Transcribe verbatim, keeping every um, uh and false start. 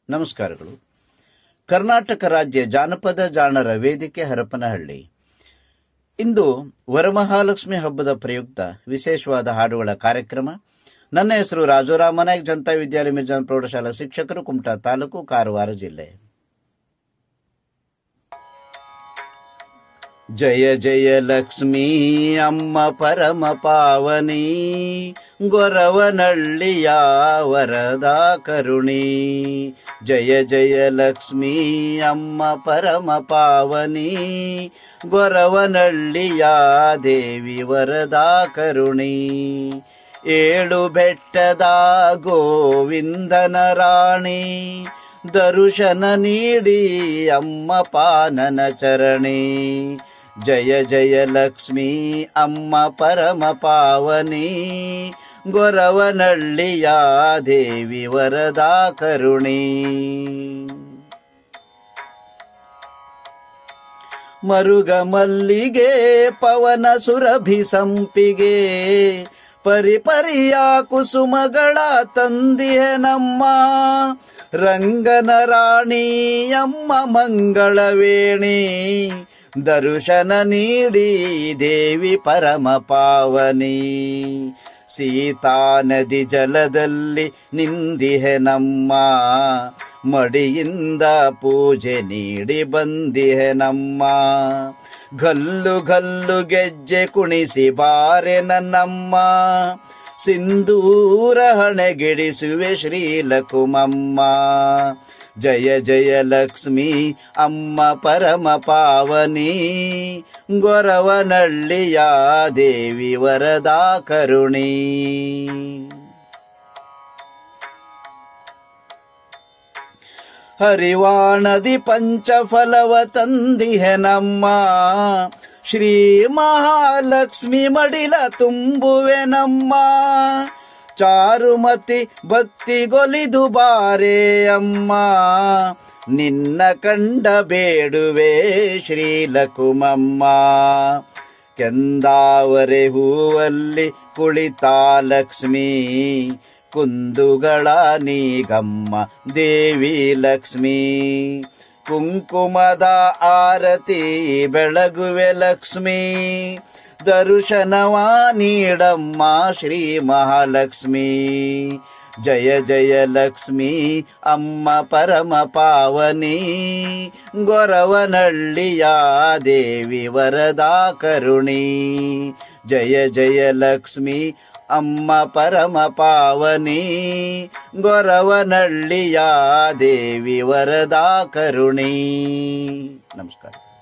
ನಮಸ್ಕಾರಗಳು. ಕರ್ನಾಟಕ ರಾಜ್ಯ ಜಾನಪದ ಜಾಣರ ವೇದಿಕೆ ಹರಪನಹಳ್ಳಿ ಇಂದು ವರಮಹಾಲಕ್ಷ್ಮಿ ಹಬ್ಬದ ಪ್ರಯುಕ್ತ ವಿಶೇಷವಾದ ಹಾಡುಗಳ ಕಾರ್ಯಕ್ರಮ. ನನ್ನ ಹೆಸರು ರಾಜಾರಾಮ ನಾಯ್ಕ್, ಜನತಾ ವಿದ್ಯಾಲಯ ಮಿರ್ಜಾನ್ ಪ್ರೌಢಶಾಲಾ ಶಿಕ್ಷಕರು, ಕುಮಟಾ ತಾಲೂಕು, ಕಾರವಾರ ಜಿಲ್ಲೆ. ಜಯ ಜಯ ಲಕ್ಷ್ಮೀ ಅಮ್ಮ ಪರಮ ಪಾವನಿ, ಗೊರವನಳ್ಳಿಯ ವರದಾ ಕರುಣಿ. ಜಯ ಜಯ ಲಕ್ಷ್ಮೀ ಅಮ್ಮ ಪರಮ ಪಾವನಿ, ಗೊರವನಳ್ಳಿಯ ದೇವಿ ವರದಾ ಕರುಣಿ. ಏಳು ಬೆಟ್ಟದ ಗೋವಿಂದನ ರಾಣಿ, ದರುಶನ ನೀಡಿ ಅಮ್ಮ ಪಾನನ ಚರಣಿ. ಜಯ ಜಯ ಲಕ್ಷ್ಮೀ ಅಮ್ಮ ಪರಮ ಪಾವನಿ, ಗೊರವನಳ್ಳಿಯ ದೇವಿ ವರದಾ ಕರುಣಿ. ಮರುಗ ಮಲ್ಲಿಗೆ ಪವನ ಸುರಭಿ ಸಂಪಿಗೆ, ಪರಿಪರಿಯ ಕುಸುಮಗಳ ತಂದಿಹೆ ನಮ್ಮ. ರಂಗನ ರಾಣಿ ಅಮ್ಮ ಮಂಗಳವೇಣಿ, ದರುಶನ ನೀಡಿ ದೇವಿ ಪರಮ ಪಾವನಿ. ಸೀತಾ ನದಿ ಜಲದಲ್ಲಿ ನಿಂದಿಹೆ ನಮ್ಮ, ಮಡಿಯಿಂದ ಪೂಜೆ ನೀಡಿ ಬಂದಿಹೆ ನಮ್ಮ. ಗಲ್ಲು ಗಲ್ಲು ಗೆಜ್ಜೆ ಕುಣಿಸಿ ಬಾರೆ ನನ್ನಮ್ಮ, ಸಿಂಧೂರ ಹಣೆಗಿಡಿಸುವೆ ಶ್ರೀಲಕುಮಮ್ಮ. ಜಯ ಜಯ ಲಕ್ಷ್ಮೀ ಅಮ್ಮ ಪರಮ ಪಾವನಿ, ಗೊರವನಳ್ಳಿಯ ದೇವಿ ವರದಾ ಕರುಣಿ. ಹರಿವಾಣದಿ ಪಂಚಫಲವ ತಂದಿಹೆ ನಮ್ಮ, ಶ್ರೀ ಮಹಾಲಕ್ಷ್ಮಿ ಮಡಿಲ ತುಂಬುವೆ ನಮ್ಮ. ಚಾರುಮತಿ ಭಕ್ತಿ ಗೊಲಿದು ಬಾರೆ ಅಮ್ಮ, ನಿನ್ನ ಕಂಡ ಬೇಡುವೆ ಶ್ರೀಲಕುಮಮ್ಮ. ಕೆಂದಾವರೆ ಹೂವಲ್ಲಿ ಕುಳಿತ ಲಕ್ಷ್ಮೀ, ಕುಂದುಗಳ ನೀಗಮ್ಮ ದೇವಿ ಲಕ್ಷ್ಮೀ. ಕುಂಕುಮದ ಆರತಿ ಬೆಳಗುವೆ ಲಕ್ಷ್ಮೀ, ದರುಶನವ ನೀಡಮ್ಮ ಶ್ರೀ ಮಹಾಲಕ್ಷ್ಮೀ. ಜಯ ಜಯ ಲಕ್ಷ್ಮೀ ಅಮ್ಮ ಪರಮ ಪಾವನಿ, ಗೊರವನಳ್ಳಿಯ ದೇವಿ ವರದಾ ಕರುಣಿ. ಜಯ ಜಯ ಲಕ್ಷ್ಮೀ ಅಮ್ಮ ಪರಮ ಪಾವನಿ, ಗೊರವನಳ್ಳಿಯ ದೇವಿ ವರದಾ ಕರುಣಿ. ನಮಸ್ಕಾರ.